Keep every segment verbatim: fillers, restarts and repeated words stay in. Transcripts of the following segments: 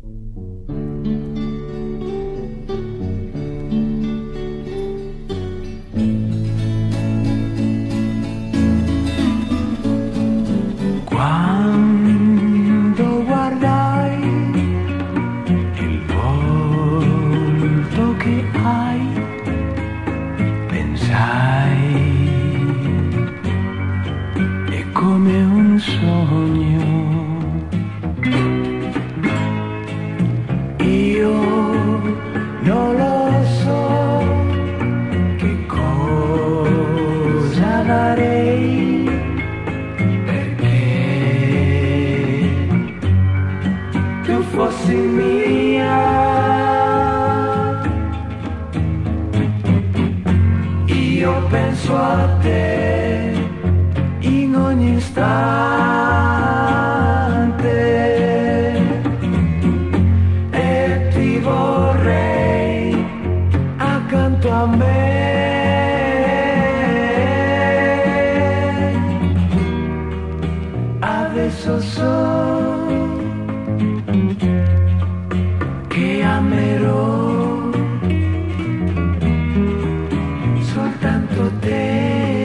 Quando guardai il volto che hai, pensai è come un sogno. Io non lo so che cosa darei perché tu fossi mia. Io penso a te in ogni istante e ti vorrei accanto a me. Adesso so che amerò soltanto te.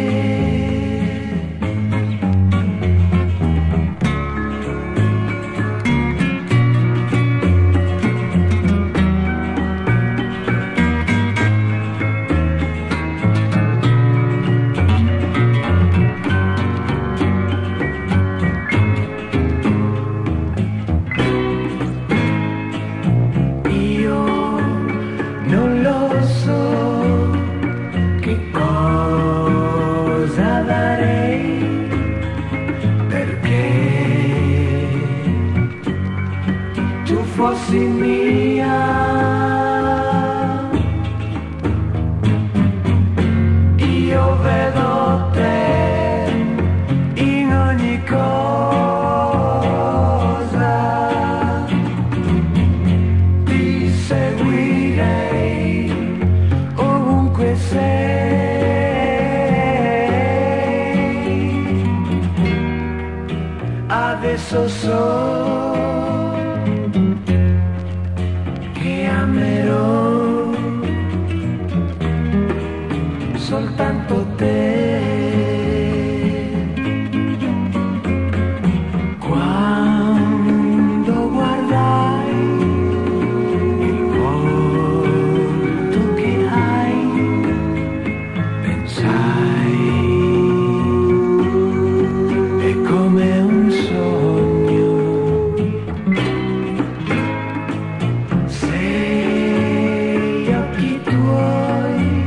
Non lo so che cosa darei perché tu fossi mia. Io vedo te in ogni cosa, ti seguirei ovunque sei. Adesso so che amerò soltanto te. Quando guardai il volto che hai, pensai è come un sogno. Se gli occhi tuoi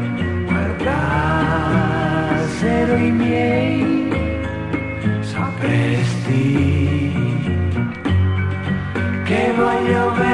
guardassero i miei, sapresti che voglio bene